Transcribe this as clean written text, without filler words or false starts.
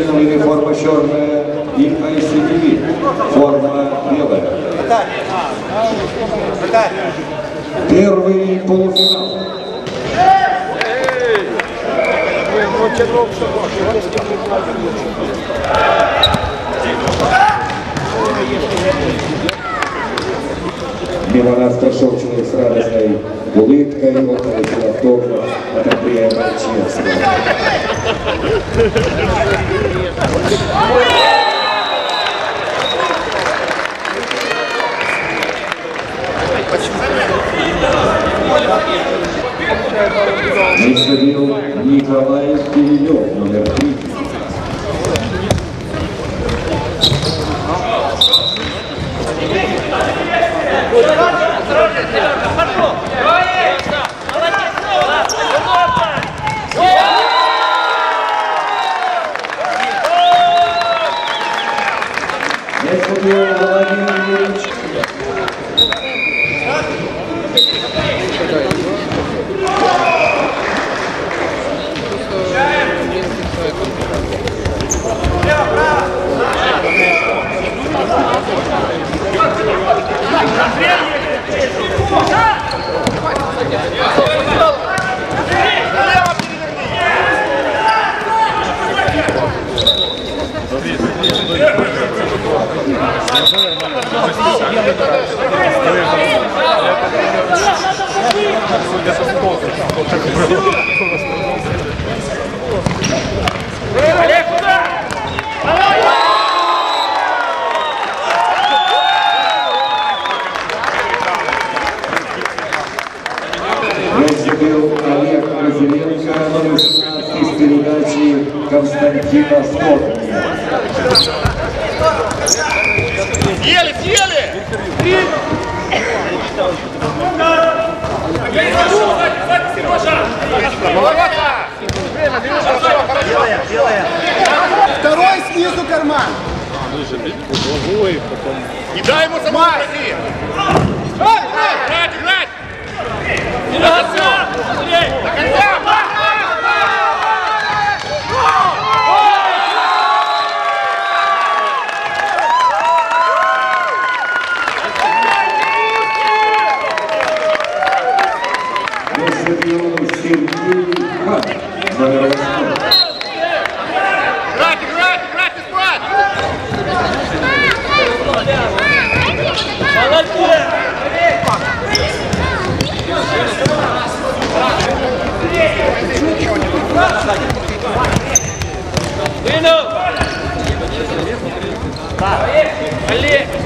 Селиновыми форма черная и ICTV форма белая. Первый полуфинал. Мимо нас прошел человек с радостной улыбкой, он получил автограф от Андрея Мальчевского. Забил Николай Киреев, номер 3. Забил Олег Разименко, номер 16 из передачи Константина Скотта. Съели! Второй снизу карман. Не дай ему самому пройти. Играть! До конца! Забил Сергей Хат, номер 8. Играть, исправь! Олег!